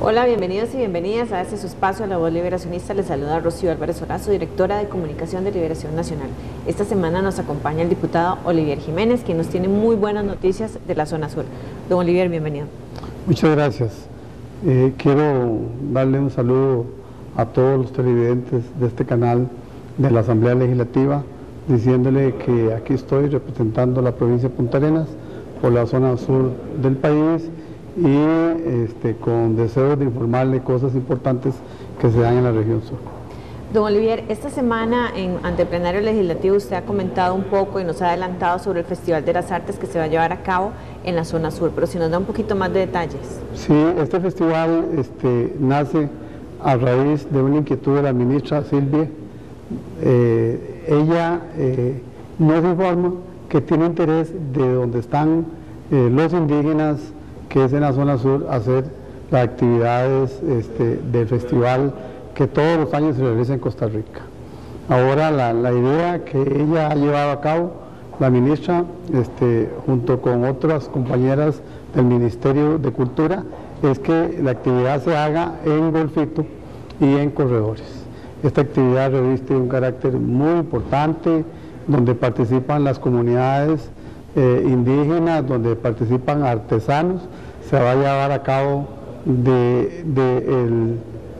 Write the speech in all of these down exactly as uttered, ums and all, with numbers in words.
Hola, bienvenidos y bienvenidas a este su espacio, La Voz Liberacionista. Les saluda Rocío Álvarez Orazo, directora de Comunicación de Liberación Nacional. Esta semana nos acompaña el diputado Olivier Jiménez, quien nos tiene muy buenas noticias de la zona sur. Don Olivier, bienvenido. Muchas gracias. Eh, quiero darle un saludo a todos los televidentes de este canal de la Asamblea Legislativa, diciéndole que aquí estoy representando la provincia de Punta Arenas por la zona sur del país y este, con deseo de informarle cosas importantes que se dan en la región sur. Don Olivier, esta semana en, ante el plenario legislativo usted ha comentado un poco y nos ha adelantado sobre el Festival de las Artes que se va a llevar a cabo en la zona sur, pero si nos da un poquito más de detalles. Sí, este festival este, nace a raíz de una inquietud de la ministra Silvia. Eh, ella eh, nos informa que tiene interés de donde están eh, los indígenas, que es en la zona sur, hacer las actividades este, del festival que todos los años se realiza en Costa Rica. Ahora la, la idea que ella ha llevado a cabo, la ministra, este, junto con otras compañeras del Ministerio de Cultura, es que la actividad se haga en Golfito y en Corredores. Esta actividad reviste un carácter muy importante, donde participan las comunidades eh, indígenas, donde participan artesanos. Se va a llevar a cabo de, de el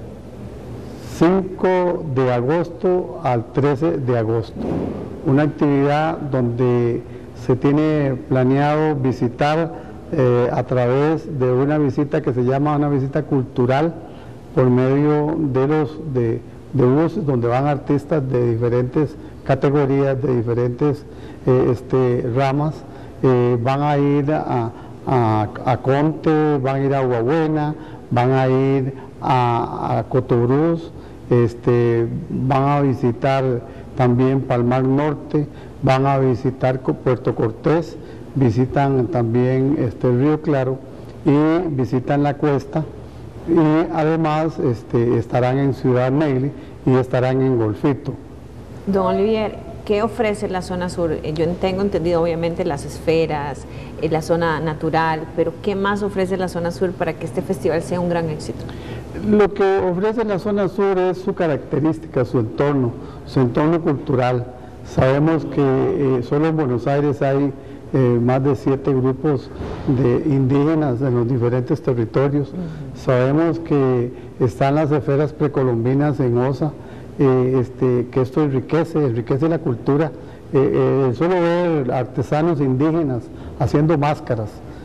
cinco de agosto al trece de agosto. Una actividad donde se tiene planeado visitar eh, a través de una visita que se llama una visita cultural por medio de los de, de buses donde van artistas de diferentes categorías, de diferentes eh, este, ramas. Eh, van a ir a, a, a Conte, van a ir a Huabuena, van a ir a, a Cotobruz, este, van a visitar también Palmar Norte, van a visitar Puerto Cortés, visitan también este, Río Claro y visitan la Cuesta, y además este, estarán en Ciudad Neyli y estarán en Golfito. Don Olivier, ¿qué ofrece la zona sur? Yo tengo entendido obviamente las esferas, la zona natural, pero ¿qué más ofrece la zona sur para que este festival sea un gran éxito? Lo que ofrece la zona sur es su característica, su entorno, su entorno cultural. Sabemos que eh, solo en Buenos Aires hay eh, más de siete grupos de indígenas en los diferentes territorios. Uh-huh. Sabemos que están las esferas precolombinas en Osa, eh, este, que esto enriquece, enriquece la cultura. Eh, eh, solo ver artesanos indígenas haciendo máscaras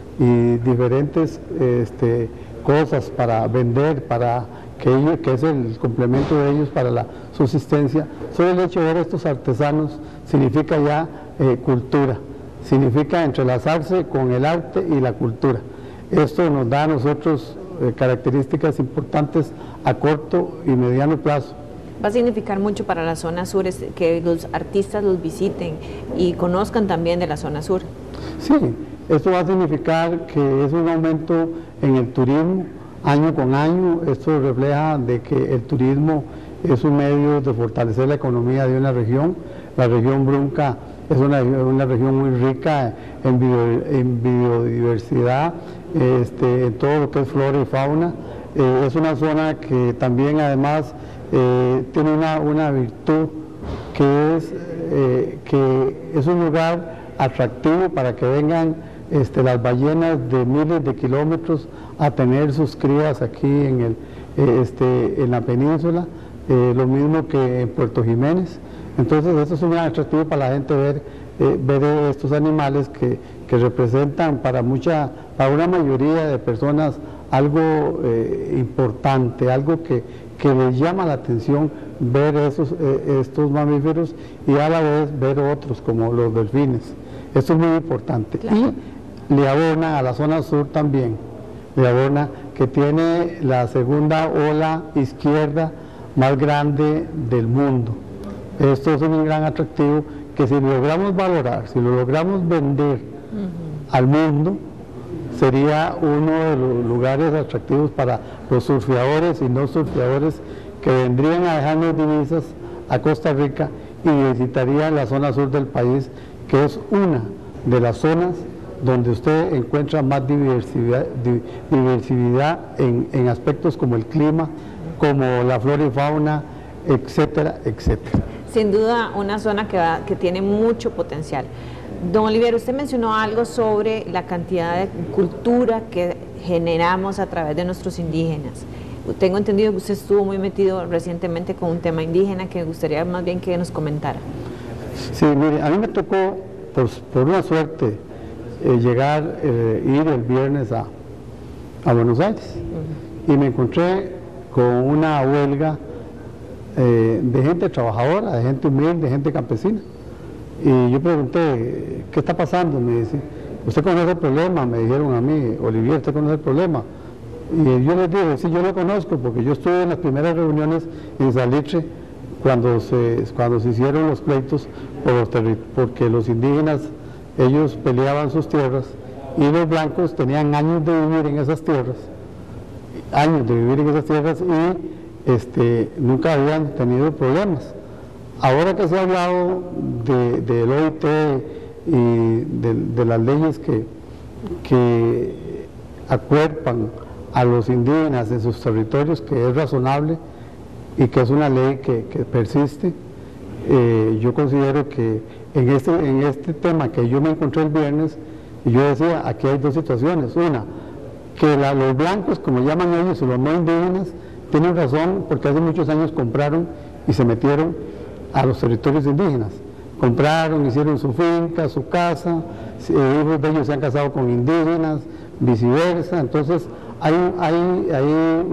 y diferentes este, cosas para vender, para que ellos, que es el complemento de ellos para la subsistencia. Solo el hecho de ver estos artesanos significa ya eh, cultura, significa entrelazarse con el arte y la cultura. Esto nos da a nosotros eh, características importantes a corto y mediano plazo. Va a significar mucho para la zona sur que los artistas los visiten y conozcan también de la zona sur. Sí, esto va a significar que es un aumento en el turismo año con año. Esto refleja de que el turismo es un medio de fortalecer la economía de una región. La región Brunca es una, una región muy rica en, bio, en biodiversidad, este, en todo lo que es flora y fauna. Eh, es una zona que también además eh, tiene una, una virtud que es eh, que es un lugar atractivo para que vengan este, las ballenas de miles de kilómetros a tener sus crías aquí en, el, eh, este, en la península, eh, lo mismo que en Puerto Jiménez. Entonces eso es un gran atractivo para la gente ver, eh, ver estos animales que, que representan para, mucha, para una mayoría de personas algo eh, importante, algo que, que les llama la atención ver esos, eh, estos mamíferos y a la vez ver otros como los delfines. Esto es muy importante. Claro. Y le abona a la zona sur también, le abona que tiene la segunda ola izquierda más grande del mundo. Esto es un gran atractivo que si lo logramos valorar, si lo logramos vender uh-huh. al mundo, sería uno de los lugares atractivos para los surfeadores y no surfeadores que vendrían a dejarnos divisas a Costa Rica y visitarían la zona sur del país, que es una de las zonas donde usted encuentra más diversidad, diversidad en, en aspectos como el clima, como la flora y fauna, etcétera, etcétera. Sin duda, una zona que, va, que tiene mucho potencial. Don Olivier, usted mencionó algo sobre la cantidad de cultura que generamos a través de nuestros indígenas. Tengo entendido que usted estuvo muy metido recientemente con un tema indígena que me gustaría más bien que nos comentara. Sí, mire, a mí me tocó, por, por una suerte, eh, llegar, eh, ir el viernes a, a Buenos Aires. Uh-huh. Y me encontré con una huelga eh, de gente trabajadora, de gente humilde, de gente campesina. Y yo pregunté, ¿qué está pasando? Me dice, ¿usted conoce el problema? Me dijeron a mí, Olivier, ¿usted conoce el problema? Y yo les dije, sí, yo lo conozco, porque yo estuve en las primeras reuniones en Salitre, cuando se, cuando se hicieron los pleitos, por los porque los indígenas, ellos peleaban sus tierras, y los blancos tenían años de vivir en esas tierras, años de vivir en esas tierras, y este, nunca habían tenido problemas. Ahora que se ha hablado de, del O I T y de, de las leyes que, que acuerpan a los indígenas en sus territorios, que es razonable y que es una ley que, que persiste, eh, yo considero que en este, en este tema que yo me encontré el viernes, yo decía, aquí hay dos situaciones. Una, que la, los blancos, como llaman ellos, o los no indígenas, tienen razón porque hace muchos años compraron y se metieron a los territorios indígenas. Compraron, hicieron su finca, su casa, eh, hijos de ellos se han casado con indígenas, viceversa. Entonces hay, hay, hay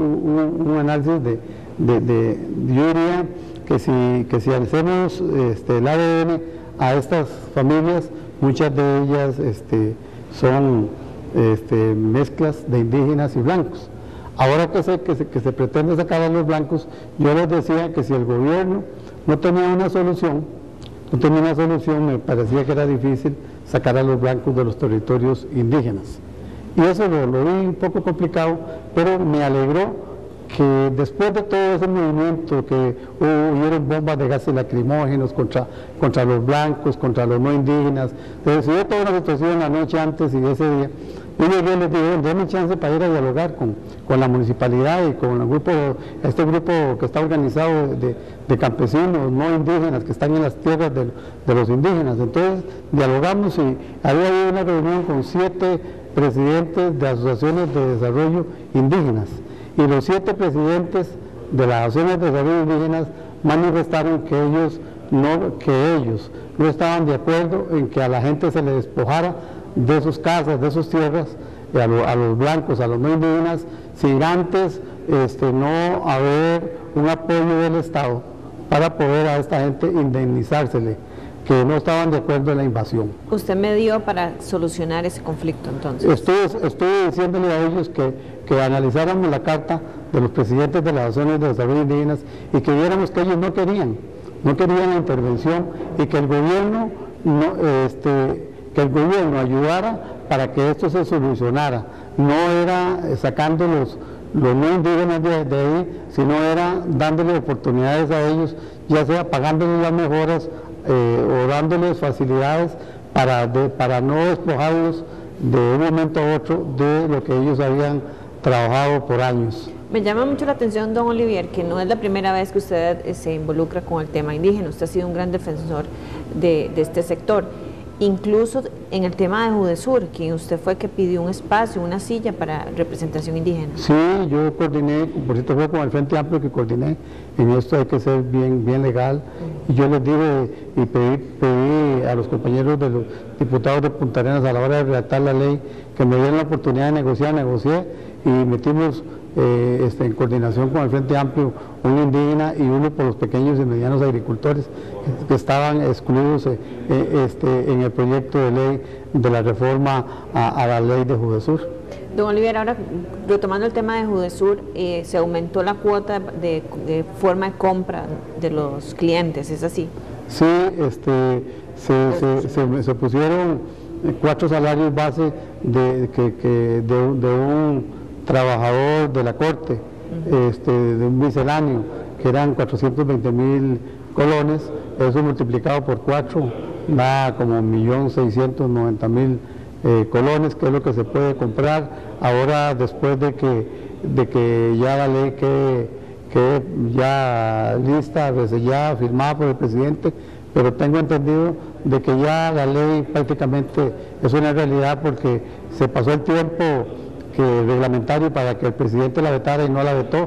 un, un análisis de, de, de, yo diría que si, que si hacemos este, el A D N a estas familias, muchas de ellas este, son este, mezclas de indígenas y blancos. Ahora que se, que, se, que se pretende sacar a los blancos, yo les decía que si el gobierno no tenía una solución, no tenía una solución, me parecía que era difícil sacar a los blancos de los territorios indígenas. Y eso lo, lo vi un poco complicado, pero me alegró que después de todo ese movimiento, que hubieron bombas de gases lacrimógenos contra, contra los blancos, contra los no indígenas, se decidió toda una situación la noche antes y ese día. Yo llegué y les dije, denme chance para ir a dialogar con, con la municipalidad y con el grupo, este grupo que está organizado de, de campesinos no indígenas que están en las tierras de, de los indígenas. Entonces dialogamos y había habido una reunión con siete presidentes de asociaciones de desarrollo indígenas. Y los siete presidentes de las asociaciones de desarrollo indígenas manifestaron que ellos no, que ellos no estaban de acuerdo en que a la gente se le despojara de sus casas, de sus tierras, a, lo, a los blancos, a los no indígenas, sin antes este, no haber un apoyo del Estado para poder a esta gente indemnizársele, que no estaban de acuerdo en la invasión. ¿Usted me dio para solucionar ese conflicto entonces? Estoy, estoy diciéndole a ellos que, que analizáramos la carta de los presidentes de las asociaciones de desarrollo indígenas y que viéramos que ellos no querían, no querían la intervención y que el gobierno, no, este, que el gobierno ayudara para que esto se solucionara. No era sacando los, los no indígenas de, de ahí, sino era dándole oportunidades a ellos, ya sea pagándoles las mejoras, Eh, o dándoles facilidades para, de, para no despojarlos de un momento a otro de lo que ellos habían trabajado por años. Me llama mucho la atención, don Olivier, que no es la primera vez que usted eh, se involucra con el tema indígena. Usted ha sido un gran defensor de, de este sector. Incluso en el tema de Judesur, que usted fue que pidió un espacio, una silla para representación indígena. Sí, yo coordiné, por cierto fue con el Frente Amplio que coordiné, en esto hay que ser bien, bien legal, y yo les dije y pedí, pedí a los compañeros de los diputados de Punta Arenas a la hora de redactar la ley, que me dieran la oportunidad de negociar, negocié, y metimos eh, este, en coordinación con el Frente Amplio un indígena y uno por los pequeños y medianos agricultores que estaban excluidos eh, este, en el proyecto de ley de la reforma a, a la ley de Judesur. Don Olivier, ahora retomando el tema de Judesur, eh, se aumentó la cuota de, de forma de compra de los clientes, ¿es así? Sí, este, se, se, se, se pusieron cuatro salarios base de, que, que de, de un trabajador de la corte, uh-huh. este, de un misceláneo, que eran cuatrocientos veinte mil colones, eso multiplicado por cuatro da como un millón seiscientos noventa mil eh, colones, qué es lo que se puede comprar. Ahora, después de que, de que ya la ley quede, quede ya lista, resellada, firmada por el presidente, pero tengo entendido de que ya la ley prácticamente es una realidad porque se pasó el tiempo que reglamentario para que el presidente la vetara y no la vetó,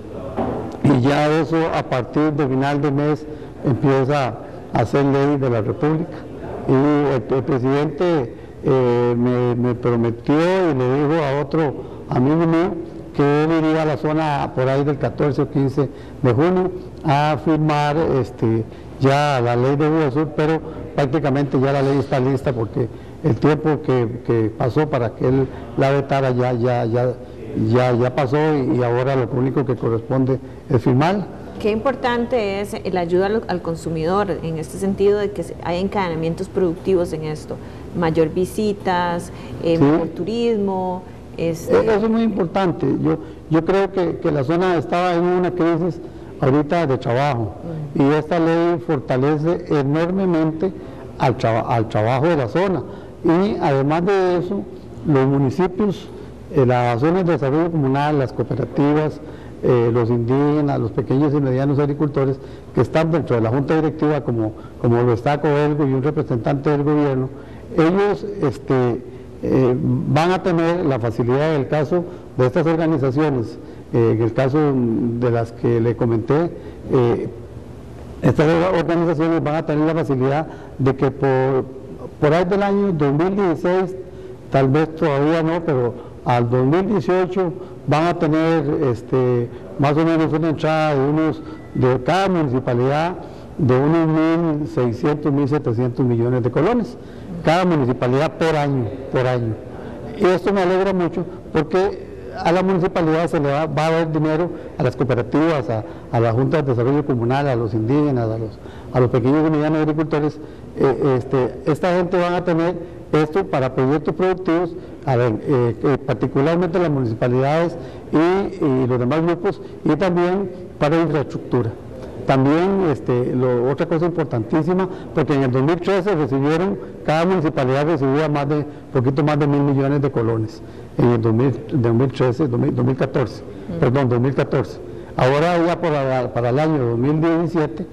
y ya eso a partir de final de mes empieza a ser ley de la República. Y el, el presidente eh, me, me prometió y le dijo a otro amigo mío que él iría a la zona por ahí del catorce o quince de junio a firmar este, ya la ley de Juvesur, pero prácticamente ya la ley está lista porque el tiempo que, que pasó para que él la vetara ya, ya, ya, ya, ya pasó, y, y ahora lo único que corresponde es firmar. Qué importante es la ayuda al, al consumidor en este sentido de que hay encadenamientos productivos en esto, mayor visitas, eh, sí. mayor turismo. Este... Eso es muy importante. Yo, yo creo que, que la zona estaba en una crisis ahorita de trabajo, uh-huh. y esta ley fortalece enormemente al, traba, al trabajo de la zona, y además de eso los municipios, eh, las zonas de desarrollo comunal, las cooperativas, eh, los indígenas, los pequeños y medianos agricultores que están dentro de la junta directiva, como, como lo está Coelgo y un representante del gobierno, ellos este, eh, van a tener la facilidad, en el caso de estas organizaciones, eh, en el caso de las que le comenté, eh, estas organizaciones van a tener la facilidad de que por, por ahí del año dos mil dieciséis, tal vez todavía no, pero al dos mil dieciocho van a tener este, más o menos una entrada de unos, de cada municipalidad, de unos mil seiscientos, mil setecientos millones de colones, cada municipalidad por año, por año. Y esto me alegra mucho porque a la municipalidad se le va, va a dar dinero a las cooperativas, a, a la Junta de Desarrollo Comunal, a los indígenas, a los, a los pequeños y medianos agricultores. Eh, este, esta gente van a tener esto para proyectos productivos, a ver, eh, eh, particularmente las municipalidades y, y los demás grupos, y también para infraestructura. También este, lo, otra cosa importantísima, porque en el dos mil trece recibieron, cada municipalidad recibía más de, poquito más de mil millones de colones, en el dos mil trece, dos mil catorce, mm. perdón, dos mil catorce. Ahora ya para, para el año dos mil diecisiete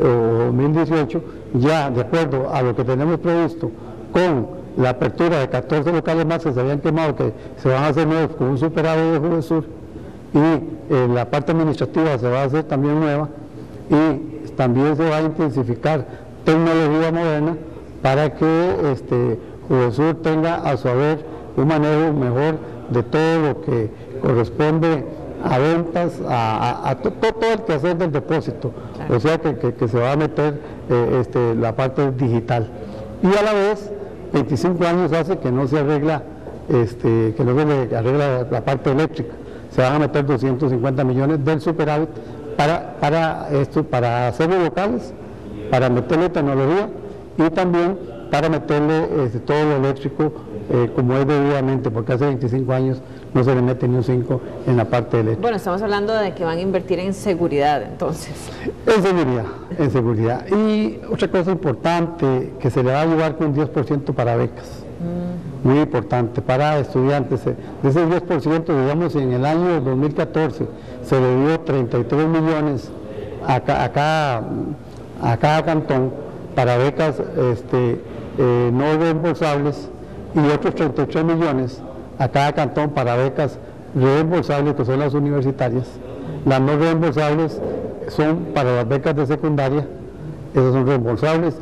o dos mil dieciocho, ya de acuerdo a lo que tenemos previsto, con la apertura de catorce locales más que se habían quemado, que se van a hacer nuevos con un superávit de Juvesur, y eh, la parte administrativa se va a hacer también nueva, y también se va a intensificar tecnología moderna para que este, Juvesur tenga a su haber un manejo mejor de todo lo que corresponde a ventas, a, a, a to, todo el quehacer del depósito, claro. O sea que, que, que se va a meter eh, este, la parte digital. Y a la vez, veinticinco años hace que no se arregla, este, que no se arregla la parte eléctrica. Se van a meter doscientos cincuenta millones del superávit para, para esto, para hacerlo locales, para meterle tecnología y también para meterle este, todo lo eléctrico eh, como es debidamente, porque hace veinticinco años no se le mete ni un cinco en la parte eléctrica. Bueno, estamos hablando de que van a invertir en seguridad, entonces. En seguridad, en seguridad. Y otra cosa importante, que se le va a ayudar con un diez por ciento para becas. Mm. Muy importante, para estudiantes. De ese diez por ciento, digamos, en el año dos mil catorce se le dio treinta y tres millones a, a, cada, a cada cantón para becas este, eh, no reembolsables, y otros treinta y tres millones a cada cantón para becas reembolsables, que son las universitarias. Las no reembolsables son para las becas de secundaria, esas son reembolsables,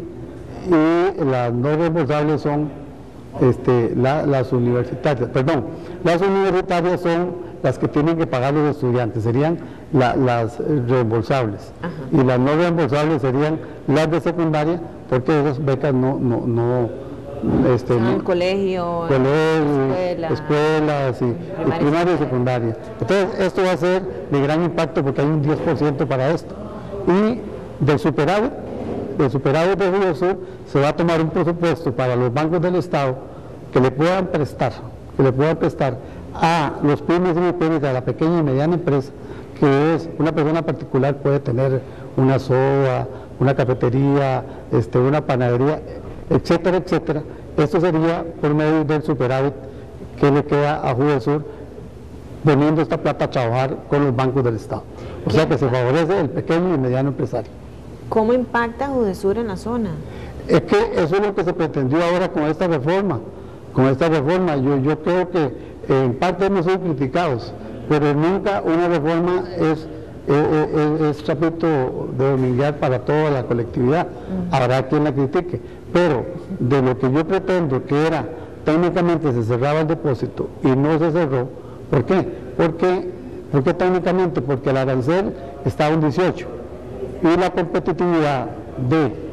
y, y las no reembolsables son este, la, las universitarias, perdón, las universitarias son las que tienen que pagar los estudiantes, serían la, las reembolsables. Ajá. Y las no reembolsables serían las de secundaria, porque esas becas no, no, no Este, ah, no, colegio, colegio escuela, escuelas y, primaria, y primaria y secundaria. Entonces esto va a ser de gran impacto porque hay un diez por ciento para esto. Y del superávit, del superávit de Juvesur se va a tomar un presupuesto para los bancos del Estado que le puedan prestar, que le puedan prestar a los pymes y micropymes, a la pequeña y mediana empresa, que es una persona particular, puede tener una soda, una cafetería, este, una panadería, etcétera, etcétera, esto sería por medio del superávit que le queda a Judesur, poniendo esta plata a trabajar con los bancos del Estado. O sea que se favorece el pequeño y mediano empresario. ¿Cómo impacta Judesur en la zona? Es que eso es lo que se pretendió ahora con esta reforma. Con esta reforma yo, yo creo que eh, en parte hemos sido criticados, pero nunca una reforma es, es, es, es trapito de dominguear para toda la colectividad. Uh-huh. Habrá quien la critique, pero de lo que yo pretendo, que era técnicamente se cerraba el depósito y no se cerró. ¿Por qué? Porque, ¿por qué técnicamente? Porque el arancel está a un dieciocho y la competitividad de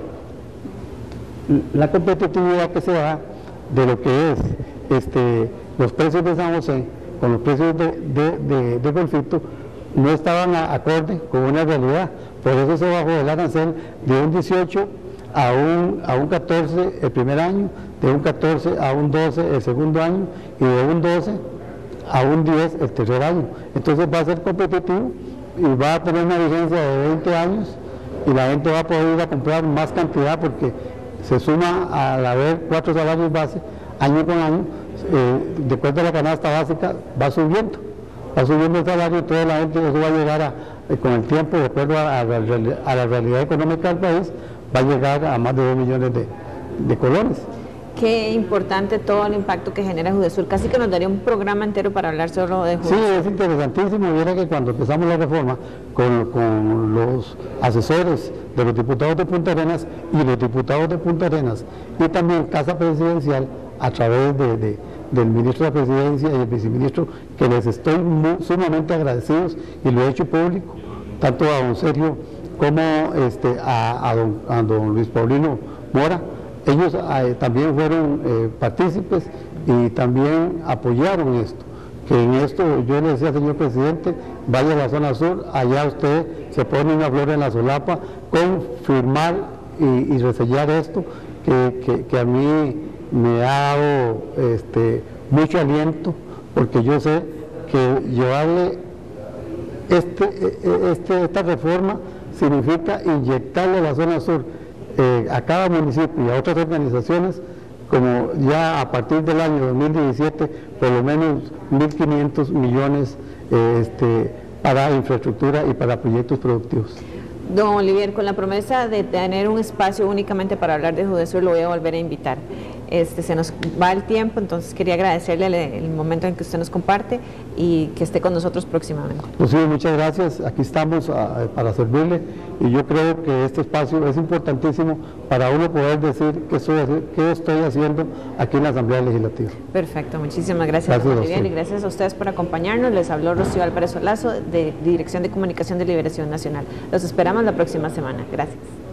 la competitividad que se da de lo que es este, los precios de San José con los precios de, de, de, de Golfito no estaban a, acorde con una realidad. Por eso se bajó el arancel de un dieciocho a un, a un catorce el primer año, de un catorce a un doce el segundo año y de un doce a un diez el tercer año. Entonces va a ser competitivo y va a tener una vigencia de veinte años y la gente va a poder ir a comprar más cantidad porque se suma al haber cuatro salarios base año con año, eh, de acuerdo a la canasta básica va subiendo, va subiendo el salario y toda la gente eso va a llegar a, eh, con el tiempo, de acuerdo a, a, la, a la realidad económica del país, va a llegar a más de dos millones de, de colones. Qué importante todo el impacto que genera Judesur, casi que nos daría un programa entero para hablar solo de Judesur. Sí, es interesantísimo, mira que cuando empezamos la reforma con, con los asesores de los diputados de Punta Arenas y los diputados de Punta Arenas y también Casa Presidencial a través de, de, del ministro de la Presidencia y el viceministro, que les estoy muy, sumamente agradecidos y lo he hecho público, tanto a don Sergio como este, a, a, don, a don Luis Paulino Mora. Ellos eh, también fueron eh, partícipes y también apoyaron esto, que en esto yo le decía al señor presidente, vaya a la zona sur, allá usted se pone una flor en la solapa con firmar y, y resellar esto, que, que, que a mí me ha dado este, mucho aliento, porque yo sé que llevarle este, este, esta reforma significa inyectarle a la zona sur, Eh, a cada municipio y a otras organizaciones, como ya a partir del año dos mil diecisiete, por lo menos mil quinientos millones eh, este, para infraestructura y para proyectos productivos. Don Olivier, con la promesa de tener un espacio únicamente para hablar de Judesur, lo voy a volver a invitar. Este, se nos va el tiempo, entonces quería agradecerle el, el momento en que usted nos comparte y que esté con nosotros próximamente. Pues sí, muchas gracias, aquí estamos a, para servirle y yo creo que este espacio es importantísimo para uno poder decir qué estoy, qué estoy haciendo aquí en la Asamblea Legislativa. Perfecto, muchísimas gracias, gracias don Olivier, y gracias a ustedes por acompañarnos. Les habló Rocío Álvarez Solazo de Dirección de Comunicación de Liberación Nacional. Los esperamos la próxima semana. Gracias.